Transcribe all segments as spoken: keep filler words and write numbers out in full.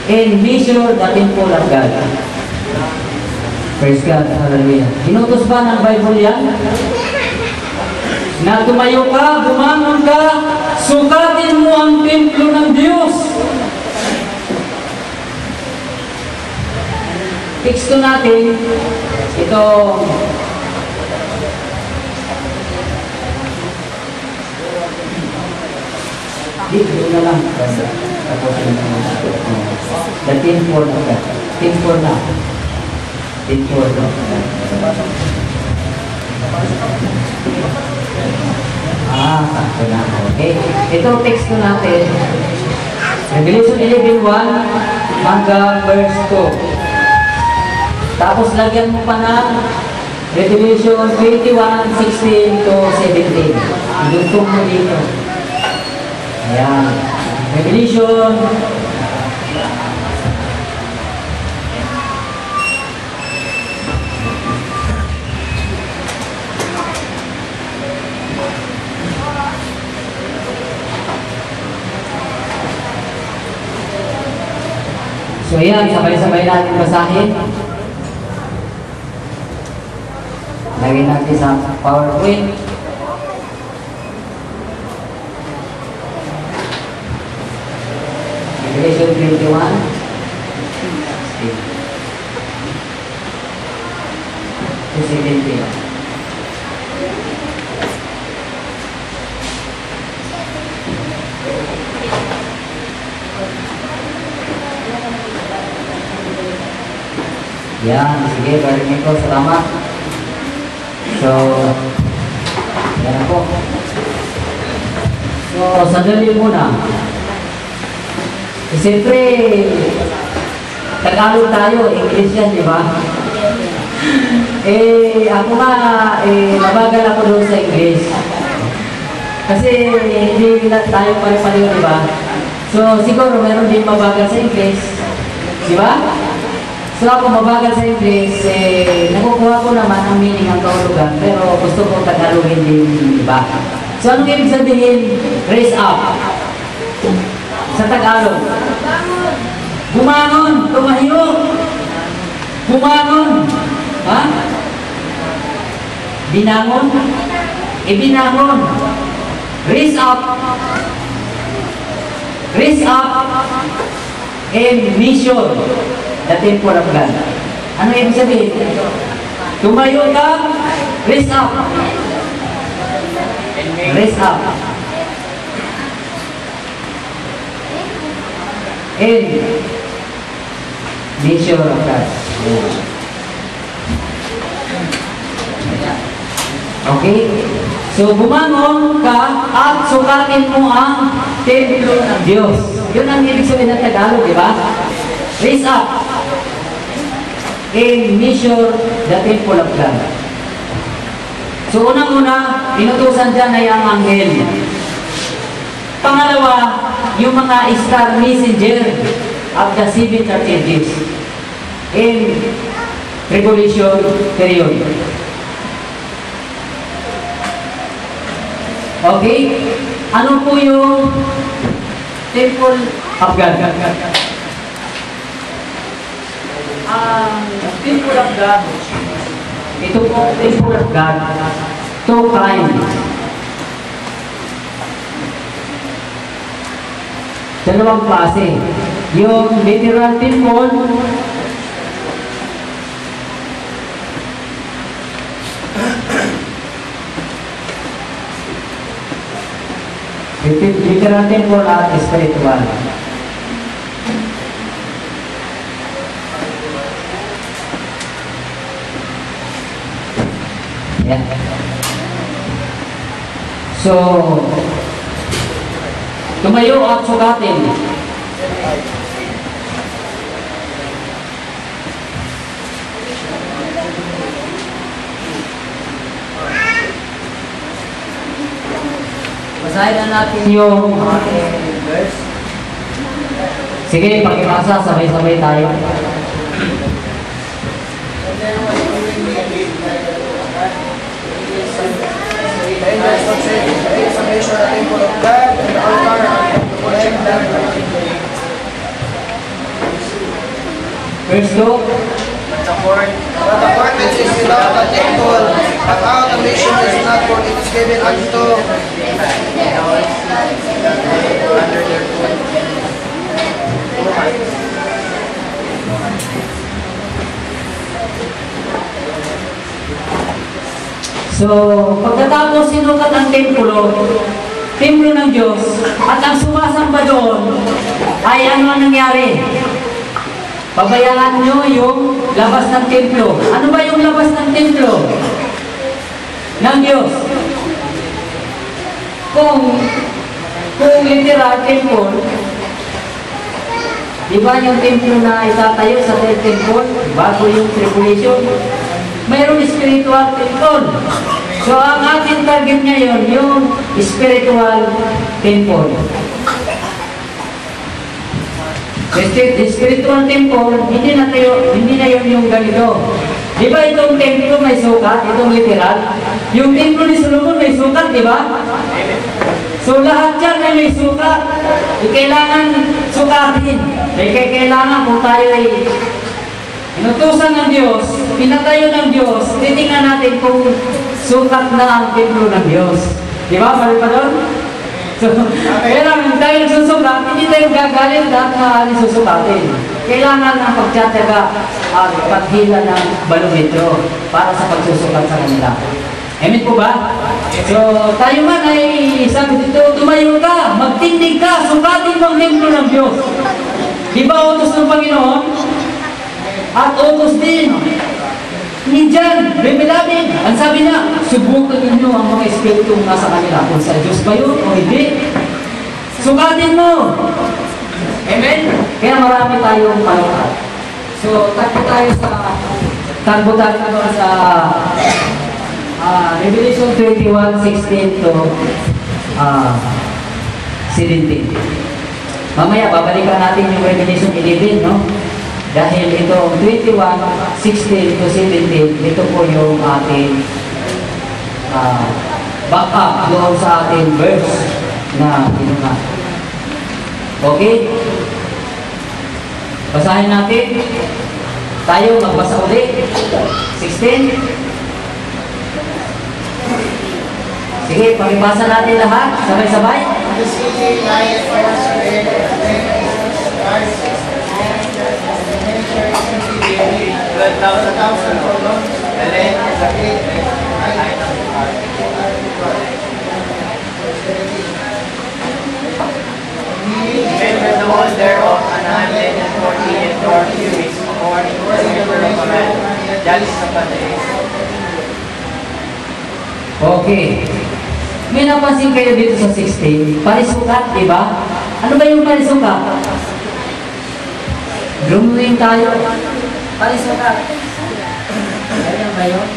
and measure the temple of God. Praise God, hallelujah. Inutos ba ng Bible yan? Na tumayo ka, bumangon ka, sukatin mo ang templo ng Diyos. Teksto natin, ito, dito na lang. Tapos the temple of God. Temple na. Temple na. Ah, sakto na. Okay. Ito teksto natin. Revelation eleven one hanggang verse two. Tapos lagyan mo pa ng Revelation twenty-one sixteen to seventeen. Ilutong mo dito. Ayan. Revelation So yan, sabay-sabay natin basahin. Lagyan natin sa PowerPoint. Revelation twenty-one to seventeen. Yan, sige, balik ko, salamat. So, yan po. So, sandali muna. Siyempre, Tagalog tayo, English yan, di ba? Eh, ako nga, eh, mabagal ako doon sa English. Kasi, hindi tayo pare-pareho, di ba? So, siguro, meron din mabagal sa English. Di ba? So ako mabagal sa English, eh, nakukuha ko naman ang meaning ng kahulugan, pero gusto ko Tagalogin din, diba? So anong ibig sabihin? Raise up. Sa Tagalog. Bumangon, tumahiyo. Bumangon. Ha? Binangon. Ibinangon. Raise up. Raise up. And mission. The temple of God. Ano ibig sabihin? Tumayo ka, raise up. Raise up. And measure of God. Okay? So, bumangon ka at sukatin mo ang templo ng Diyos. Yun ang ibig sabihin ng Tagalog, di ba? Raise up. And measure the temple of God. So unang-una, inutusan dyan ay ang anghel. Pangalawa, yung mga star messenger of the seven churches in tribulation period. Okay? Ano po yung temple of God? Ang uh, temple of God, ito po temple of God, two kinds. Dalawang klase. Yung literal temple, literal temple at spiritual. Yan. So, tumayo at sukatin. Basahin na natin yung verse. Sige, pakibasa, sabay-sabay tayo. Angels would say, "There is a measure of the temple of God, and the altar and the worship lamp." Verse two. But the court, but the court which is without the temple, but out the mission is not, for it is given unto under their foot. So, pagkatapos sinukat ang templo, templo ng Diyos, at ang sumasamba doon, ay ano ang nangyari? Pabayaan nyo yung labas ng templo. Ano ba yung labas ng templo ng Diyos? Kung, kung literal temple, di ba yung templo na itatayo sa temple, bago yung tribulation, mayroong spiritual temple. So, ang ating target ngayon, yung spiritual temple. The spiritual temple, hindi na tayo, hindi na yun yung ganito. Di ba itong templo may sukat, itong literal? Yung templo ni Solomon may sukat, di ba? So lahat yan ay may sukat. E, kailangan sukatin. E, kailangan kung tayo ay inutusan ng Diyos, pinatayo ng Diyos, titingnan natin kung sukat na ang templo ng Diyos. Di ba? Mali pa doon? So, kailangan tayo nagsusukat, hindi tayo gagalit lahat na aling susukatin. Kailangan ang pagtsatsaga at paghila ng barometro para sa pagsusukat sa kanila. Amen po ba? So, tayo man ay sabi dito, tumayo ka, magtindig ka, sukatin mo ang templo ng Diyos. Di ba utos ng Panginoon? At utos din ni John, Beloved, ang sabi niya, subukan ninyo ang mga espiritong nasa kanila. Kung sa Diyos ba yun o hindi, sukatin mo. Amen? Kaya marami tayong palukat. So, takbo tayo sa, takbo tayo sa uh, Revelation twenty-one, sixteen to uh, seventeen. Mamaya, babalikan natin yung Revelation eleven, no? Dahil itong twenty-one, sixteen to seventeen, ito po yung ating uh, back up doon sa ating verse na inuha. Okay? Basahin natin. Tayo magbasa ulit. sixteen. Sige, pakibasa natin lahat. Sabay-sabay. twelve thousand for long, the length is a feet, the height of the heart. Measure the walls thereof an hundred and forty and four cubits, according to the measure of a man. That is the days. Okay. May napansin kayo dito sa sixteen, parisukat, di ba? Ano ba yung parisukat? Drawing tayo. Parisukat. Ayan ba yun?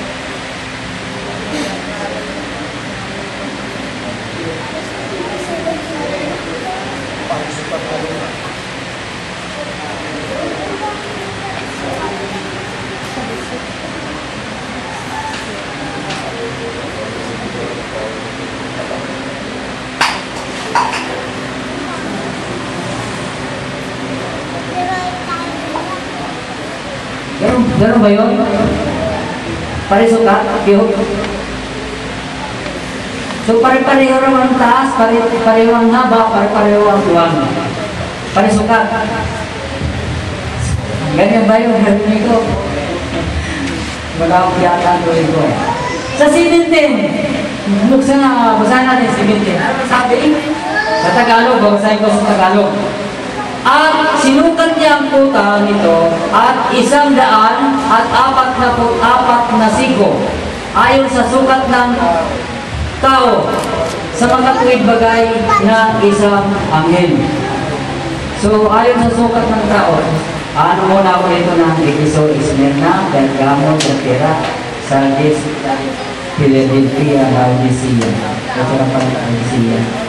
Ganun, ganun ba yun? Parisukat? Yun? So pare-pareho ang taas, pare-pareho ang haba, pare-pareho ang duwang. Parisukat. Ganyan ba yun? Ganyan ko. Wala akong yata tuloy ko. Sa seventeen, buksan na, basahin natin seventeen. Ano sabi? Sa Tagalog, basahin ko sa Tagalog. At sinukat niya ang puta nito at isang daan at apat na po, apat na siko ayon sa sukat ng tao sa mga tuwid bagay na isang anghel. So ayon sa sukat ng tao, ano muna ako nito ng Efeso, Smyrna, Pergamo, Thyatira, Sardis, Philadelphia, Laodicea. Ito na pala Laodicea.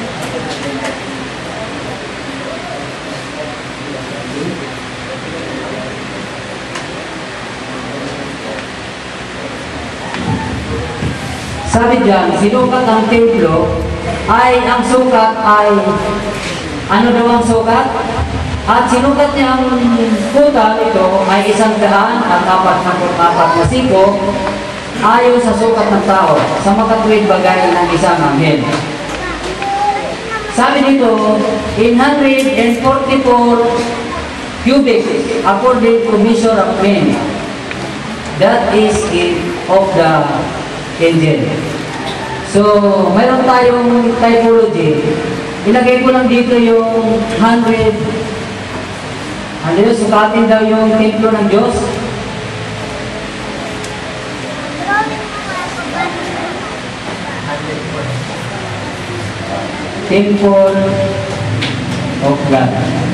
Sabi diyan, sinukat ang templo ay ang sukat ay ano daw ang sukat? At sinukat niya ang kuta ito ay isang daan at apat na apat na siko ayon sa sukat ng tao sa makatuwid bagay ng isang anghel. Sabi dito, in one hundred forty-four cubits according to measure of men. That is it of the angel. So, mayroon tayong typology. Ilagay ko lang dito yung one hundred. Ano yun, sukatin daw yung templo ng Diyos. Temple of God.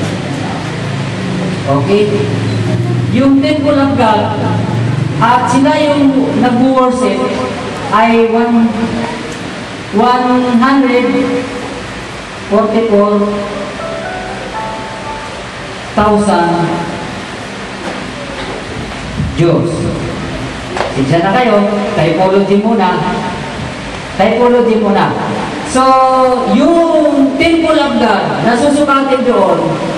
Okay? Yung temple of God, at sila yung nag-worship ay one hundred forty-four thousand Diyos. Sinsya na kayo, typology muna. Typology muna. So, yung temple of God, nasusukatin doon.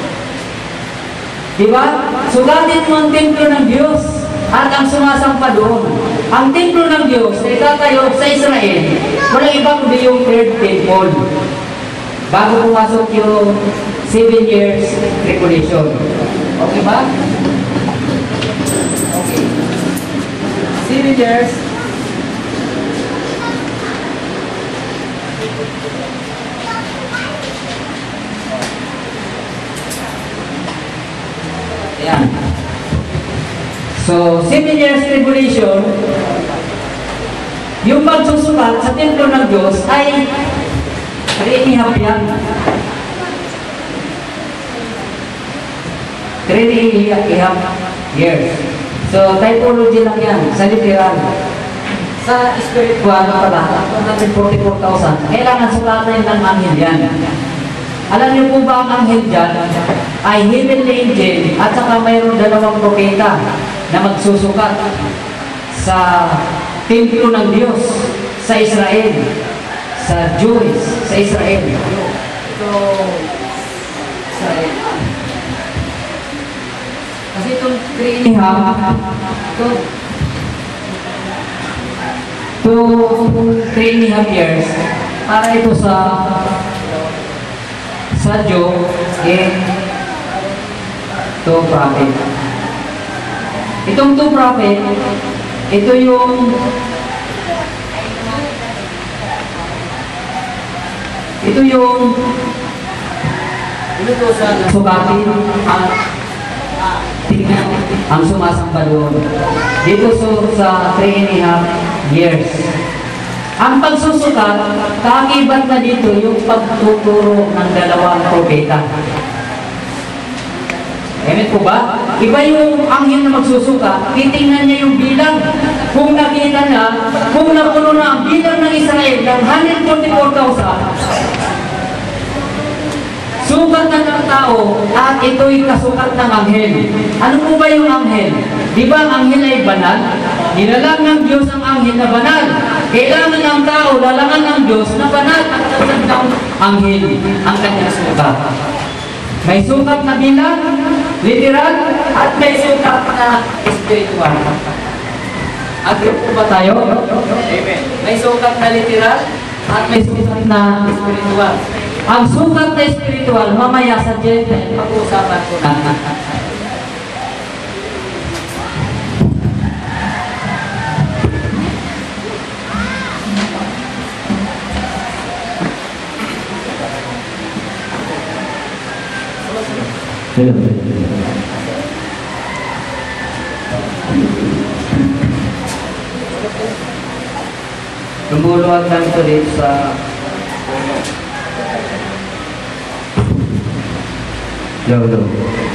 Diba? Sukatin mo ang templo ng Diyos at ang sumasampa doon. Ang templo ng Diyos na itatayo sa Israel, walang iba kundi yung third temple. Bago pumasok yung seven years tribulation. Okay ba? Okay. Seven years. Ayan. So, seven years tribulation, yung pagsusukat sa templo ng Diyos ay three-and-a-half yan. Three-and-a-half years. So, typology lang yan, sa literal. Sa spiritual, pala, one hundred forty-four thousand, kailangan sukatan ng anghel yan. Alam niyo po ba ang anghel dyan ay heavenly angel at saka mayroong dalawang propeta na magsusukat sa templo ng Diyos sa Israel, sa Jews, sa Israel. So, Israel. Kasi itong three and a half, ito, ito, three and a half years, para ito sa sa Job and two prophet. Itong two prophet, ito yung ito yung ito to sa sukatin ang tingnan ang sumasamba doon. Dito so, sa three and a half years. Ang pagsusukat, kakibat na dito yung pagtuturo ng dalawang propeta. Amen po ba? Iba yung anghel na magsusuka, titingnan niya yung bilang. Kung nakita niya, kung napuno na ang bilang ng Israel ng one hundred forty-four thousand, sukat na ng tao at ito'y kasukat ng anghel. Ano po ba yung anghel? Di ba ang anghel ay banal? Nilalang ng Diyos ang anghel na banal. Kailangan ng tao, lalangan ng Diyos na banal at kasag ng anghel ang kanyang sukat. May sukat na bilang, literal, at may sukat na spiritual. Agree po ba tayo? Amen. May sukat na literal at may sukat na spiritual. Ang sukat na spiritual, mamaya sa Gentile, pag-uusapan ko na. Hello. Tumulong lang ito dito sa Low, low.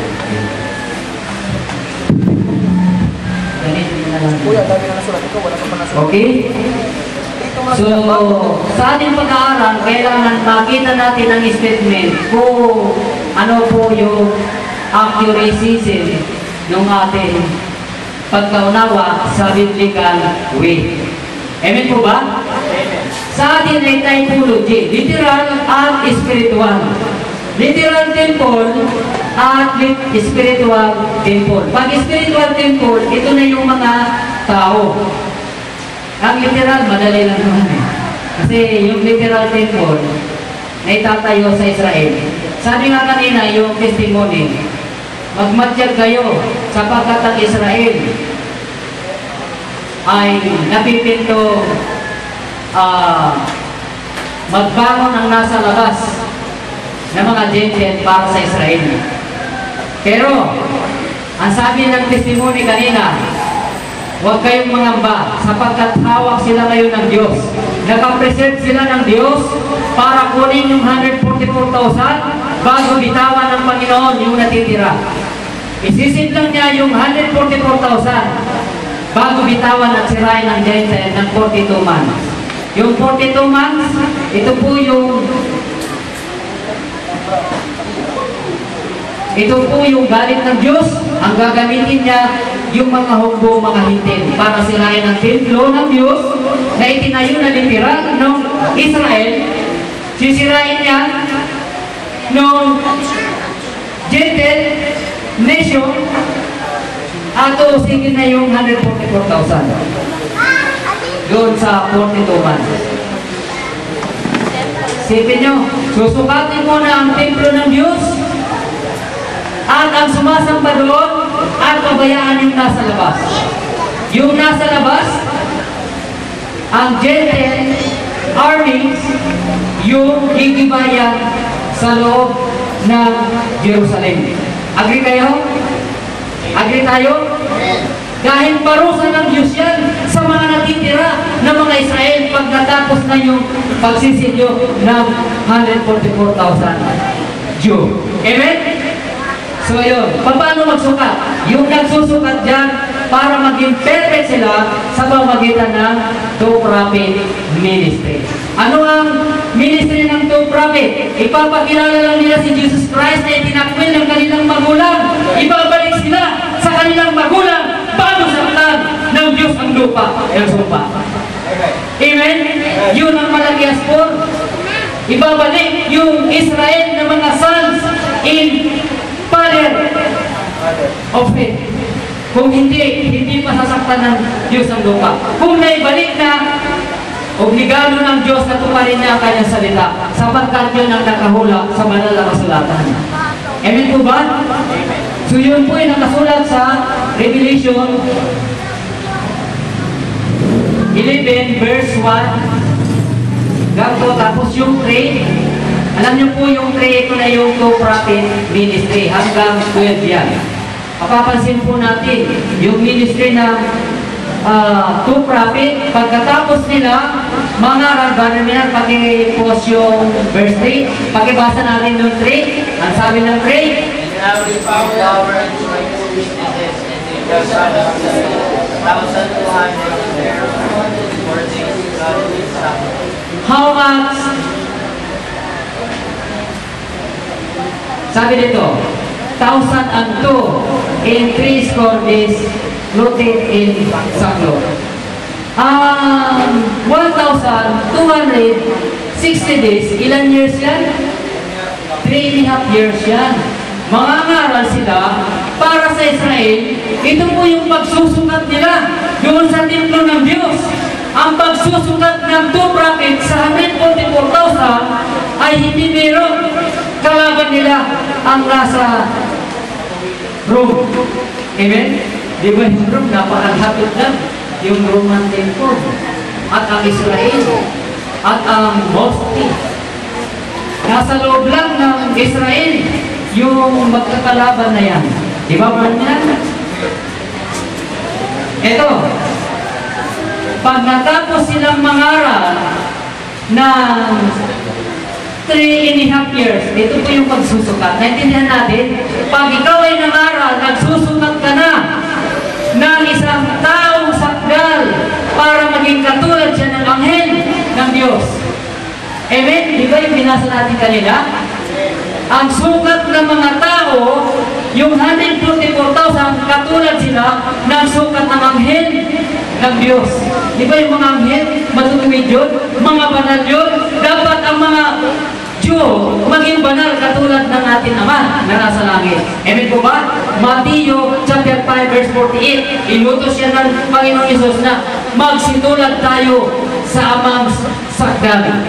Kuya, dami na nasulat ito. Wala ka pa nasulat. Okay? So, sa ating pag-aaral, kailangan makita natin ang statement kung ano po yung accuracy ng ating pagkaunawa sa biblical way. Amen po ba? Amen. Sa atin ay typology, literal at spiritual. Literal temple, at spiritual temple. Pag spiritual temple, ito na yung mga tao. Ang literal, madali lang naman eh. Kasi yung literal temple na itatayo sa Israel. Sabi nga kanina, yung testimony, magmatyag kayo sapagkat ang Israel ay napipinto uh, magbangon ang nasa labas ng mga Gentile para sa Israel. Pero, ang sabi ng testimony kanina, huwag kayong mangamba sapagkat hawak sila ngayon ng Diyos. Nakapresent sila ng Diyos para kunin yung one hundred forty-four thousand bago bitawan ng Panginoon yung natitira. Isisid lang niya yung one hundred forty-four thousand bago bitawan at sirain ng Gentile ng forty-two months. Yung forty-two months, ito po yung ito po yung galit ng Diyos. Ang gagamitin niya yung mga hukbo, mga hintin para sirain ang templo ng Diyos na itinayo na literal ng Israel. Sisirain niya ng Gentile nation at usigin na yung one hundred forty-four thousand doon sa forty-two months. Sipin nyo, susukatin mo na ang templo ng Diyos at ang sumasamba doon at pabayaan yung nasa labas. Yung nasa labas, ang Gentile armies, yung gigibayan sa loob ng Jerusalem. Agree kayo? Agree tayo? Dahil parusa ng Diyos yan sa mga natitira ng mga Israel pag natapos na yung pagsisilyo ng one hundred forty-four thousand Jew. Amen? So yun, paano magsukat? Yung nagsusukat dyan para maging perfect sila sa pamagitan ng two prophet ministry. Ano ang ministry ng two prophet? Ipapakilala lang nila si Jesus Christ na itinakwil ng kanilang magulang. Ibabalik sila sa kanilang magulang bago saktan ng Diyos ang lupa. Ang sumpa. Amen? Yun ang Malakias four. Ibabalik yung Israel na mga sons in father of faith. Kung hindi, hindi masasaktan ng Diyos ang lupa. Kung naibalik na, obligado ng Diyos na tuparin niya ang kanyang salita sapagkat yun ang nakahula sa banal na kasulatan. Amen po ba? So yun po yung nakasulat sa Revelation eleven verse one. Ganto, tapos yung three. Alam niyo po yung three, ito na yung two prophet ministry hanggang twelve yan. Mapapansin po natin yung ministry ng uh, two prophet, pagkatapos nila mangaral, gano'n nila, paki-post yung verse three, pakibasa natin yung three. Ang sabi ng three, now the power and strength is this, and the just thousand two hundred there for things God is how much? Sabi dito, thousand and two in three score days rooted in sackcloth. Um, one thousand two hundred sixty days, ilan years yan? Three and a half years yan. Mangangaral sila para sa Israel. Ito po yung pagsusukat nila doon sa templo ng Diyos. Ang pagsusukat ng two prophets sa one hundred forty-four thousand ay hindi meron. Kalaban nila ang nasa Rome. Amen? Di ba yung Rome, napakalapit lang yung Roman temple at ang Israel at ang mosque. Nasa loob lang ng Israel yung magkakalaban na yan. Di ba ba yan? Ito, pag natapos silang mangaral ng three and a half years, ito po yung pagsusukat. Naintindihan natin, pag ikaw ay nangaral, nagsusukat ka na ng isang taong sakdal para maging katulad siya ng anghel ng Diyos. Amen? Di ba yung binasa natin kanina? Ang sukat ng mga tao, yung one hundred forty-four thousand, katulad sila ng sukat ng anghel ng Diyos. Di ba yung mga anghel, matutuwid yun? Mga banal yun? Dapat ang mga Diyo maging banal katulad ng ating Ama na nasa langit. Amen po ba? Matthew chapter five verse forty-eight, inutos siya ng Panginoon Yesus na magsitulad tayo sa Amang sakdal.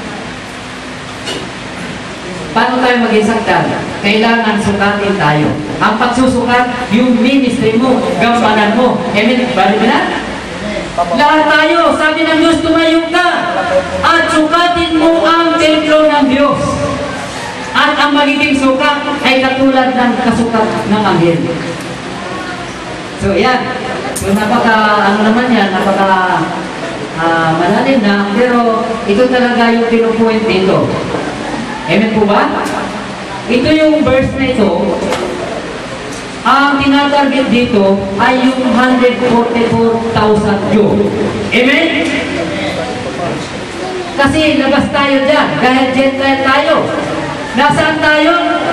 Paano tayo maging sakdal? Kailangan sukatin tayo. Ang pagsusukat, yung ministry mo, gampanan mo. Amen? Balik na? Lahat tayo, sabi ng Diyos, tumayo ka at sukatin mo ang templo ng Diyos. At ang magiging sukat ay katulad ng kasukat ng anghel. So yan. So napaka, ano naman yan, napaka uh, malalim na, pero ito talaga yung pinupoint dito. Amen po ba? Ito yung verse na ito. Ang tinatarget dito ay yung one hundred forty-four thousand Jew. Amen? Kasi labas tayo dyan. Dahil Gentile tayo. Nasaan tayo?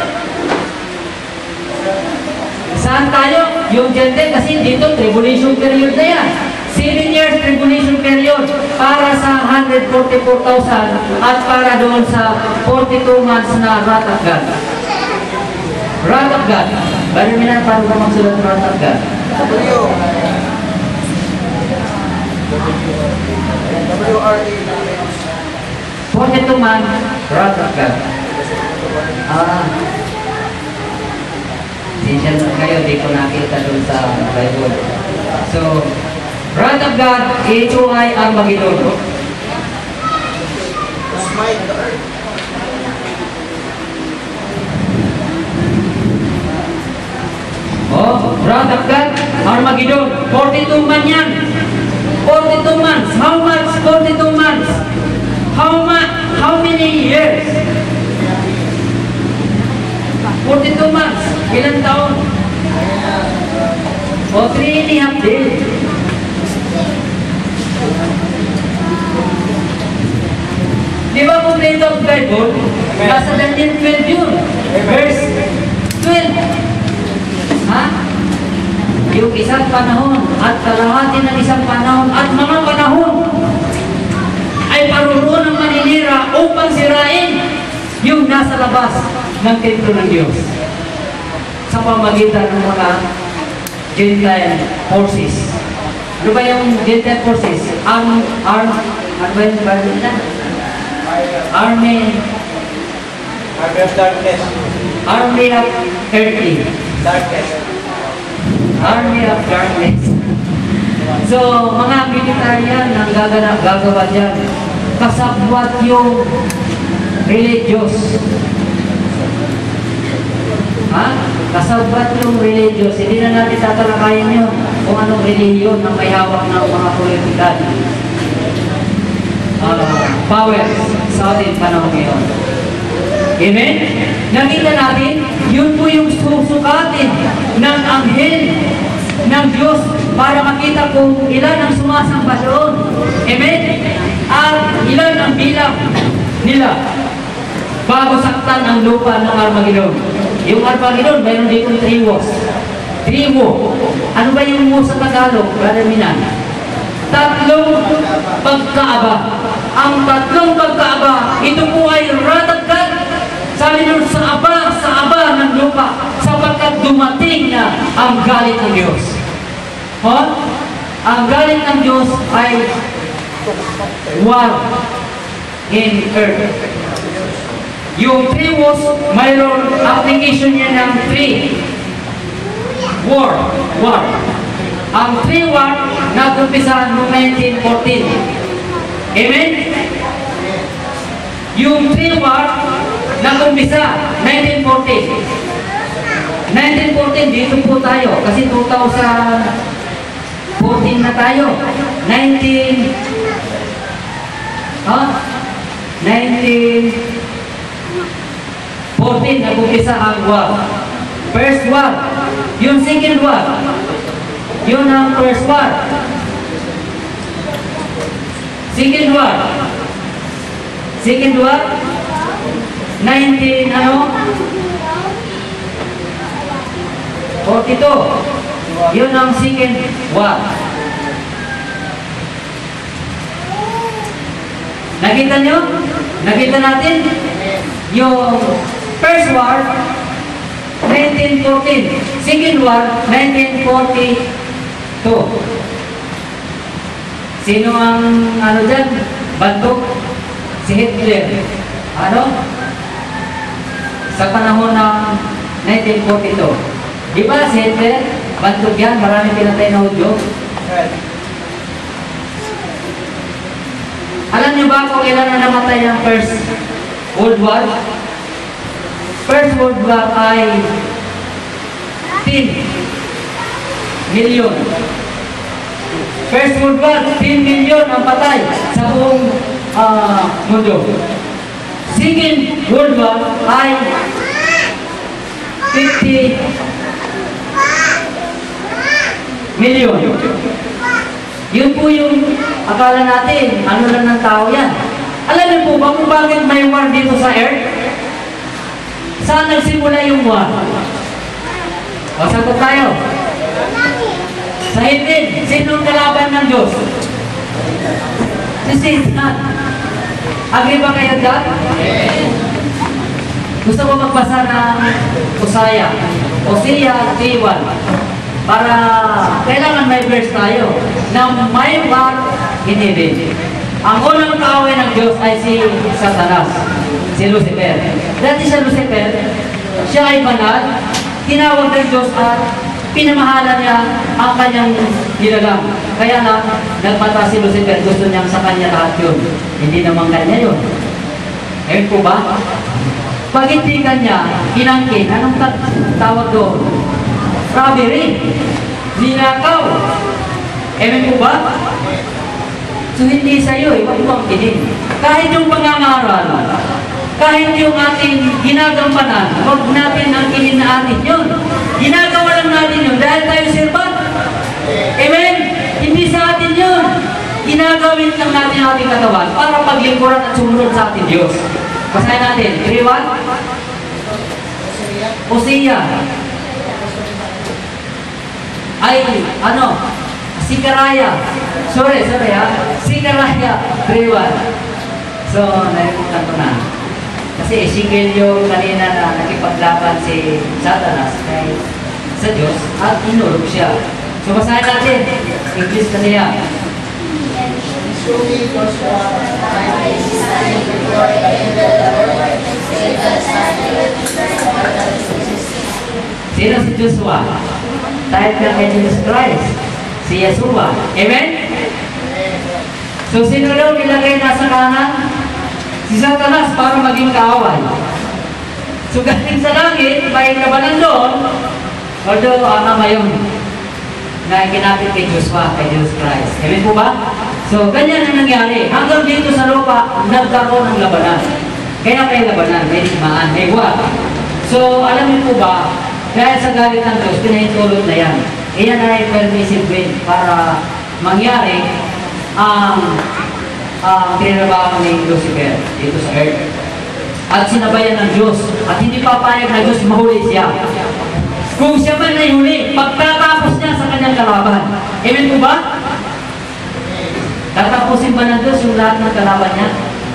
Saan tayo? Yung Gentile. Kasi dito, tribulation period na yan. Seven years tribulation period para sa one hundred forty-four thousand at para doon sa forty-two months na wrath of God. Wrath of God. Bari mo na paano ka magsulat wrath of God? W. W R A. forty-two months wrath of God. Ah. Sinsyan mo kayo, di ko nakita doon sa Bible. So, wrath of God, ito ay Armageddon. Smite the earth. Oh, wrath of God, Armageddon. forty-two man yan. forty-two months. How much? forty-two months. How much? How many years? forty-two months. Ilang taon? O, three and a half days. Di ba kung date of Bible? Nasa Daniel twelve yun. Verse twelve. Ha? Yung isang panahon at kalahati ng isang panahon at mga panahon ay paruroon ng maninira upang sirain yung nasa labas ng templo ng Diyos sa pamagitan ng mga Gentile forces. Ano ba yung Gentile forces? Arm, arm, ano ba yung baril nila? Army, Army of darkness. Army of earthly. Darkness. Army of darkness. So, mga militarian ang gaganap, gagawa dyan. Kasabwat yung religious. Ha? Kasabwat yung religious. Hindi na natin tatalakayin yun kung anong religion na may hawak ng mga politikal. Uh, powers sa ating panahon ngayon. Amen? Nakita natin, yun po yung susukatin ng anghel ng Diyos para makita kung ilan ang sumasamba doon. Amen? At ilan ang bilang nila bago saktan ang lupa ng Armageddon. Yung Armageddon, mayroon dito three wars. Three war. Ano ba yung war sa Tagalog? Brother Minan? Tatlong pagkaaba. Ang tatlong pagkaaba, ito po ay wrath of God. Sabi nyo, sa aba, sa aba ng lupa, sapagkat dumating na ang galit ng Diyos. Huh? Ang galit ng Diyos ay war in earth. Yung three wars, mayroon application niya ng three. War. War. Ang three war, nag-umpisa noong nineteen fourteen. Amen? Yung three war, nag-umpisa nineteen fourteen. nineteen fourteen, dito po tayo. Kasi two thousand fourteen na tayo. nineteen... Huh? nineteen fourteen, nag-umpisa ang war. First war. Yung second war. Yun ang first war. Second war. Second war. nineteen, ano? forty-two. Yun ang second war. Nakita nyo? Nakita natin? Yung first war, nineteen fourteen. Second war, nineteen forty-two. Sino ang ano dyan? Bantok? Si Hitler. Ano? Sa panahon ng nineteen forty-two. Di ba si Hitler? Bantok yan. Maraming pinatay na Hudyo. Alam niyo ba kung ilan na namatay ng First World War? First World War ay ten million. First World War, ten million ang patay sa buong uh, mundo. Second World War ay fifty million. Yun po yung akala natin, ano lang ng tao yan. Alam niyo po ba kung bakit may war dito sa Earth? Saan nagsimula yung war? O, sagot tayo. Sa Eden, sinong kalaban ng Diyos? Si Satan. Agree ba kayo dyan? Gusto ko magbasa ng Hosea. Hosea three one. Para kailangan may verse tayo na may war in Eden. Ang unang kaaway ng Diyos ay si Satanas, si Lucifer. Dati sa Lucifer, siya ay banal, tinawag ng Diyos at pinamahalan niya ang kanyang nilalang. Kaya na, nagmata si Lucifer, gusto niyang sa kanya lahat yun. Hindi naman kanya yun. Ngayon po ba? Pag hindi kanya, inangkin, anong tawag doon? Robbery, ninakaw. Amen po ba? So hindi sa'yo, eh, huwag mo ang kinig. Kahit yung pangangaral, kahit yung ating ginagampanan, huwag natin ang kinig na atin yun. Ginagawa lang natin yun dahil tayo servant. Amen? Hindi sa atin yun. Ginagawin lang natin ang ating katawan para paglingkuran at sumunod sa ating Diyos. Basahin natin. three one. Hosea. Ay, ano? Sikaraya. Sorry, sorry ha. Sikaraya. three one. So, nalimutan ko na. Kasi Ezekiel yung kanina na nakipaglaban si Satanas kay sa Diyos at inulog siya. So, basahin natin. English kanina. Sino si Joshua? Dahil ka kay Jesus Christ. Si Yeshua. Amen? So, sino daw nilagay nasa kanan? Si Satanas para maging kaaway. So, galing sa langit, may labanan doon. Although, ang ama yun na kinapit kay Joshua, kay Jesus Christ. Amen po ba? So, ganyan ang nangyari. Hanggang dito sa lupa, nagkaroon ng labanan. Kaya may labanan, may digmaan, may war. So, alam niyo po ba, dahil sa galit ng Diyos, pinahintulot na yan. Iyan ay permissive way para mangyari ang ang tinrabaho ni Lucifer dito sa earth. At sinabayan ng Diyos. At hindi papayag na Diyos mahuli siya. Kung siya man ay huli, pagkatapos niya sa kanyang kalaban. Amen po ba? Tatapusin ba ng Diyos yung lahat ng kalaban niya?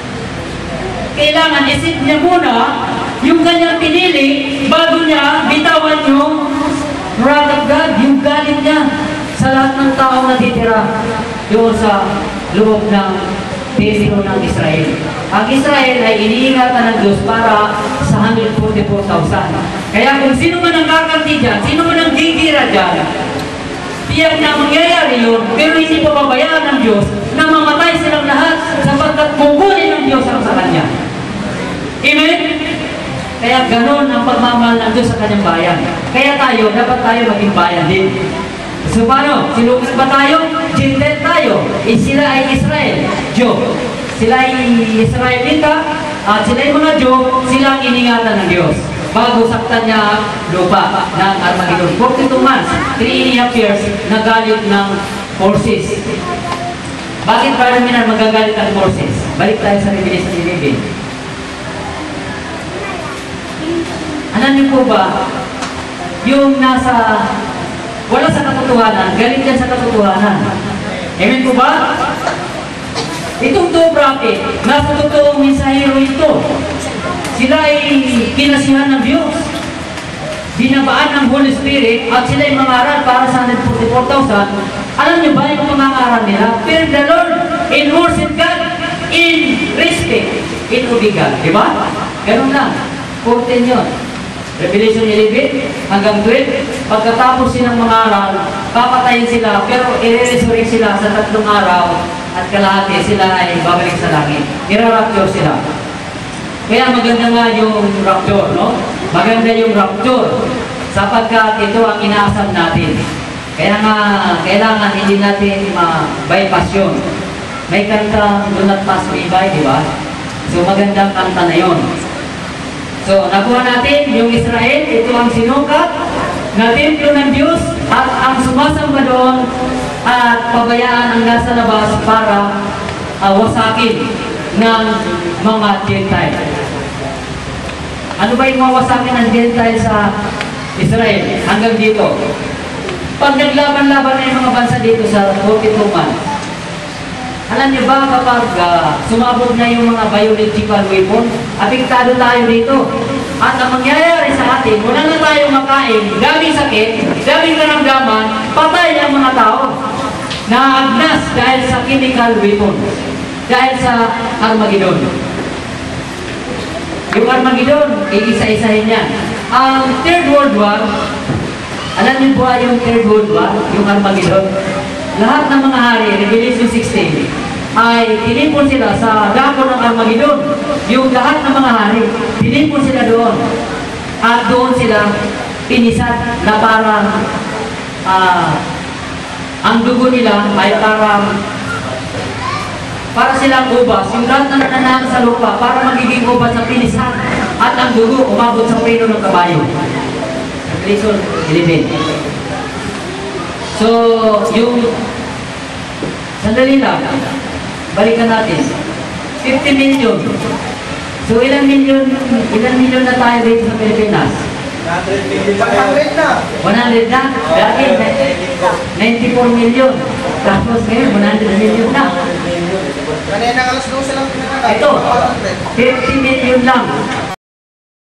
Kailangan isip niya muna yung kanyang pinili bago niya bitawan yung wrath of God, yung galit niya sa lahat ng tao na titira doon sa loob ng tesiro ng Israel. Ang Israel ay iniingatan ng Diyos para sa one hundred forty-four thousand. Kaya kung sino man ang kakanti dyan, sino man ang gigira dyan, tiyak na mangyayari yun, pero hindi pa babayaan ng Diyos na mamatay silang lahat sapagkat kukunin ng Diyos ang sa Kanya. Amen? Kaya ganoon ang pagmamahal ng Diyos sa Kanyang bayan. Kaya tayo, dapat tayo maging bayan din. So paano? Sinukas ba tayo? Gentile tayo. Eh sila ay Israel. Diyo. Sila ay Israelita at sila ay mga Diyo, sila ang iningatan ng Diyos. Bago saktan niya lupa ng Armageddon. forty-two months, three and a half years, nagalit ng forces. Bakit parang minan magagalit ang forces? Balik tayo sa Revelation eleven. Alam niyo po ba, yung nasa, wala sa katotohanan, galit yan sa katotohanan. Amen po ba? Itong two prophet, nasa totoong mensahero ito. sila ay kinasihan ng Diyos. Binabaan ng Holy Spirit at sila ay mangaral para sa one hundred forty-four thousand. Alam niyo ba yung mangaral nila? Fear the Lord, in worship God, in respect, in obey God. Diba? Ganun lang. fourteen yun. Revelation eleven hanggang twelve. Pagkatapos silang mangaral, papatayin sila, pero i-resurrect sila sa tatlong araw at kalahati sila ay babalik sa langit. I-rapture sila. Kaya maganda nga yung rapture, no? Maganda yung rapture sapagkat ito ang inaasam natin. Kaya nga, kailangan hindi natin ma-bypass yun. May kanta, do not pass me by, di ba? So magandang kanta na yun. So, nakuha natin yung Israel, ito ang sinukat na templo ng Diyos at ang sumasamba doon at pabayaan ang nasa labas para uh, wasakin ng mga Gentile. Ano ba yung mawasakin ng Gentile sa Israel? Hanggang dito. Pag naglaban-laban na yung mga bansa dito sa forty-two months, alam niyo ba kapag uh, sumabog na yung mga biological weapon, apektado tayo dito. At ang mangyayari sa atin, wala na tayong makain, daming sakit, daming karamdaman, patay ang mga tao. Naagnas dahil sa chemical weapon, dahil sa Armageddon. Yung Armageddon, iisa-isahin yan. Ang Third World War, alam niyo ba yung Third World War, yung Armageddon? Lahat ng mga hari, Revelation sixteen, ay tinipon sila sa dako ng Armageddon. Yung lahat ng mga hari, tinipon sila doon. At doon sila pinisat na parang uh, ang dugo nila ay parang para silang ubas. Yung lahat na nananahan sa lupa para magiging ubas sa pinisat. At ang dugo umabot sa preno ng kabayo. Revelation eleven. So, yung sandali lang, balikan natin. fifty million. So, ilang million, ilang million na tayo dito sa Pilipinas? one hundred na. one hundred na? Dati, ninety-four million. Tapos ngayon, one hundred million na. Kanina alas twelve lang pinangalan. Ito, fifty million lang.